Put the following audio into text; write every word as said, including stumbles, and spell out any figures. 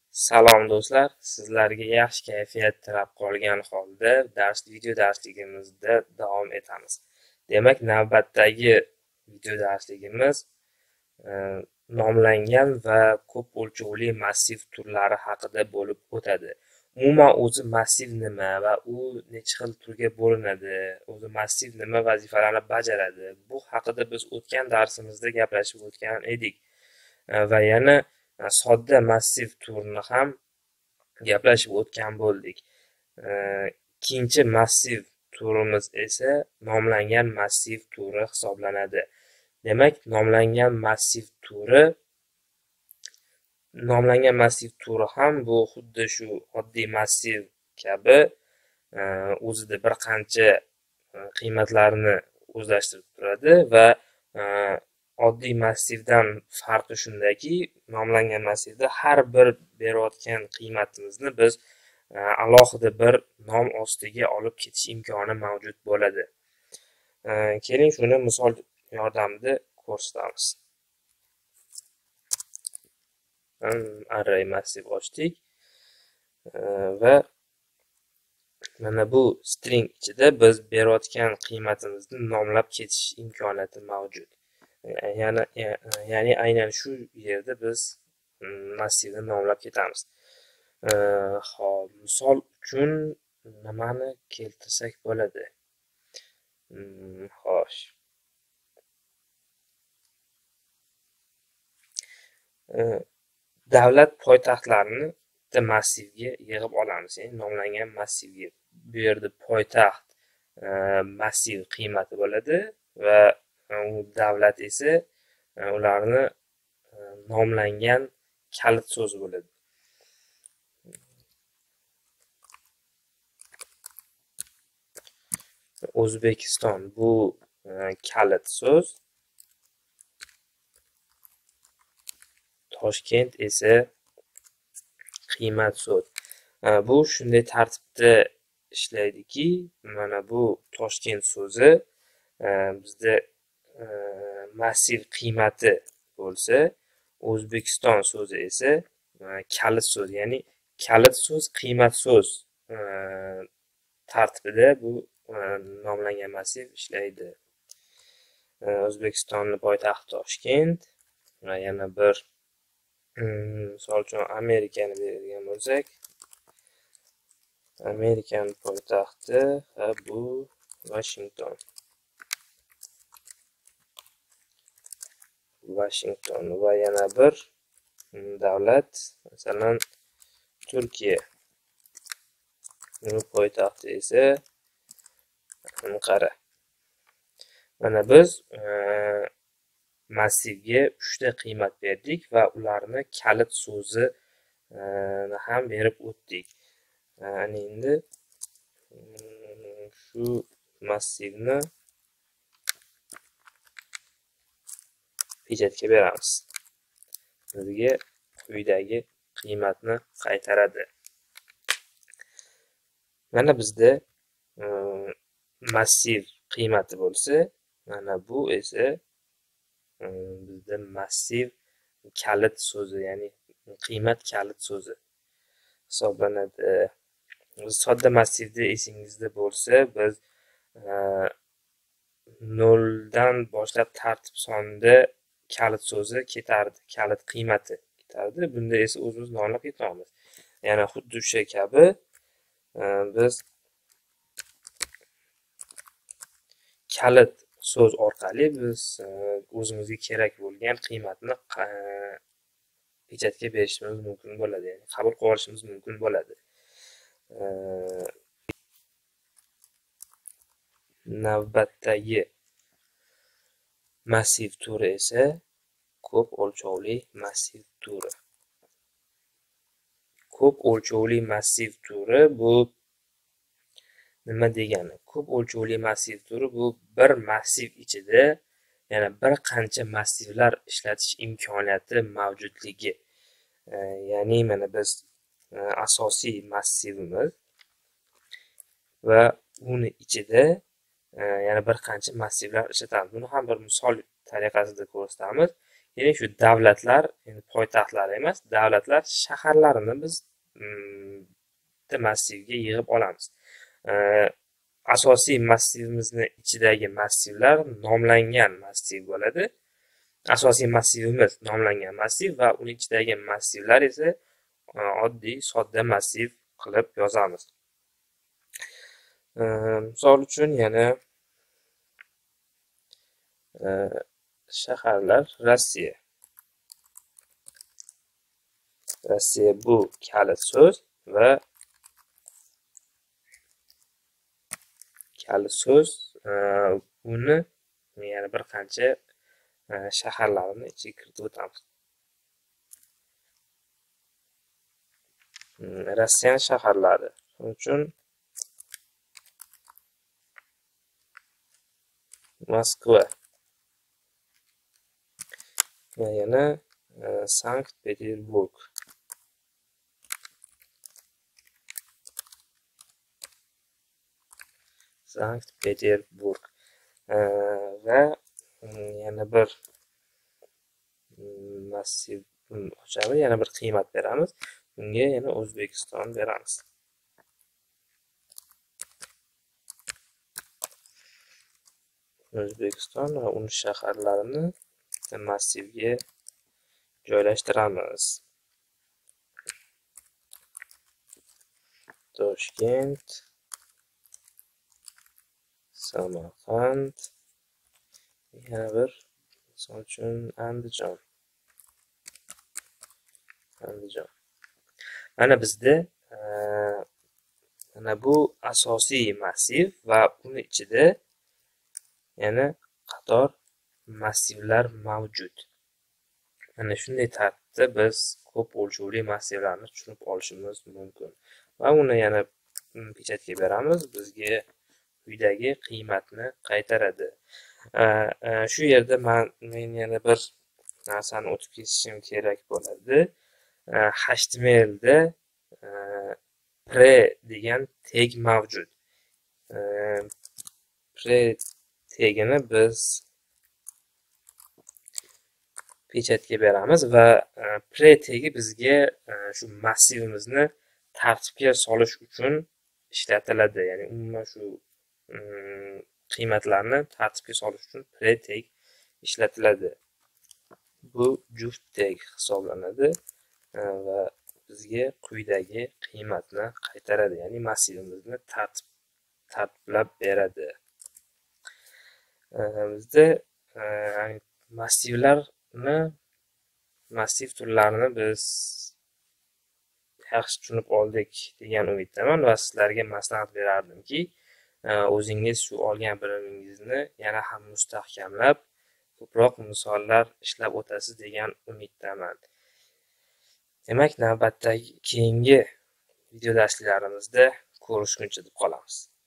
Salom do'stlar, sizlarga yaxshi kayfiyat tilab qolgan holda dars video darsligimizda davom etamiz. Demak, navbatdagi video darsligimiz e, nomlangan va ko'p o'lchovli massiv turlari haqida bo'lib o'tadi. Umuman o'zi massiv nima va u necha xil turga bo'linadi, o'zi massiv nima vazifalarni bajaradi, bu haqida biz o'tgan darsimizda gaplashib o'tgan edik. E, va yana sodda massiv turni ham gaplashib o'tgan bo'ldik. Ikkinchi massiv turimiz esa nomlangan massiv turi hisoblanadi. Demak, nomlangan massiv turi nomlangan massiv turi ham bu xuddi shu oddiy massiv kabi o'zida bir qancha qiymatlarni o'zlashtirib turadi va oddiy massivdan farqi shundaki, nomlangan massivda har bir berayotgan qiymatimizni biz alohida bir nom ostiga olib ketish imkoni mavjud bo'ladi. Keling, shuni misol yordamida ko'rsatamiz. Array massiv ochdik va mana bu string ichida biz berayotgan qiymatimizni nomlab ketish imkoniyati mavjud. Ya'ni ya'ni aynan shu yerda biz massivni nomlab ketamiz. Xo'p, misol uchun nimani keltirsak bo'ladi? Xo'sh. Davlat poytaxtlarini bitta massivga yig'ib olamiz, ya'ni nomlangan massivga. Bu yerda poytaxt massiv qiymati bo'ladi va u davlat esa ularni nomlangan kalit so'zi bo'ladi. O'zbekiston bu kalit so'z, Toshkent esa qiymat so'z. Bu shunday tartibda ishlaydiki, mana bu Toshkent so'zi bizda massiv qiymati bo'lsa, O'zbekiston so'zi esa kalit so'z, ya'ni kalit so'z, qiymat so'z tartibida bu nomlangan massiv ishlaydi. O'zbekistonning poytaxti Toshkent va yana bir misol uchun Amerikani bergan bo'lsak, Amerikaning poytaxti bu Washington. Washington va yana bir davlat, masalan, Turkiya. Uning poytaxti esa Anqara. Mana biz massivga uchta qiymat berdik va ularni kalit so'zi ham berib o'tdik. Endi shu massivni pechatga beramiz. Bizga quyidagi qiymatni qaytaradi. Mana bizda massiv qiymati bo'lsa, mana bu esa bizda massiv kalit so'zi, ya'ni qiymat kalit so'zi hisoblanadi. Sodda massivda esingizda bo'lsa, biz noldan boshlab tartib sonida kalit so'zi ketardi, kalit qiymati ketardi. Bunda esa o'zimiz nomlab ketamiz. Yana xuddi o'sha kabi biz kalit so'z orqali biz o'zimizga kerak bo'lgan qiymatni pechatga berishimiz mumkin bo'ladi, ya'ni qabul qilib olishimiz mumkin bo'ladi. Navbatdagi massiv turi esa ko'p o'lchovli massiv turi. Ko'p o'lchovli massiv turi bu nima degani? Ko'p o'lchovli massiv turi bu bir massiv ichida yana bir qancha massivlar ishlatish imkoniyati mavjudligi. Ya'ni mana biz asosiy massivimiz va uni ichida yana bir qancha massivlar ishlatamiz. Buni ham bir misol tariqasida ko'rsatamiz. ya'ni shu davlatlar, endi poytaxtlar emas, davlatlar shaharlarini biz bitta massivga yig'ib olamiz. Asosiy massivimizni ichidagi massivlar nomlangan massiv bo'ladi. Asosiy massivimiz nomlangan massiv va uning ichidagi massivlar esa oddiy sodda massiv qilib yozamiz. Misol uchun yana shaharlar Rossiya. Rossiya bu kalit so'z va kalit so'z buni yana bir qancha shaharlarni ichiga kiritib o'tamiz. Rossiya shaharlari. Shuning uchun Moskva va yana Sankt-Peterburg. Sankt-Peterburg va yana bir massiv ochamiz, yana bir qiymat beramiz. Bunga yana O'zbekiston beramiz. O'zbekiston va uning shaharlarini massivga joylashtiramiz. Toshkent, Samarqand, yana bir misol uchun Andijon. Andijon. Mana bizda mana bu asosiy massiv va uni ichida yana qator massivlar mavjud. Mana shunday tartibda biz ko'p o'lchovli massivlarni tushunib olishimiz mumkin. Va uni yana pechatga beramiz, bizga quyidagi qiymatni qaytaradi. Shu yerda men men yana bir narsani o'tib ketishim kerak bo'ladi. H T M L da pre degan tag mavjud. Pre tagini biz pechatga beramiz va pre tagi bizga shu massivimizni tartibga solish uchun ishlatiladi. Ya'ni umuman shu qiymatlarni tartibga solish uchun pre tag ishlatiladi. Bu juft tag hisoblanadi va bizga quyidagi qiymatni qaytaradi. Ya'ni massivimizni tartib tartiblab beradi. Bizda massivlarni massiv turlarini biz yaxshi tushunib oldik degan umiddaman va sizlarga maslahat berardimki, o'zingiz shu olgan bilimingizni yana ham mustahkamlab, ko'proq misollar ishlab o'tasiz degan umiddaman. Demak, navbatdagi keyingi video darslarimizda ko'rishguncha deb qolamiz.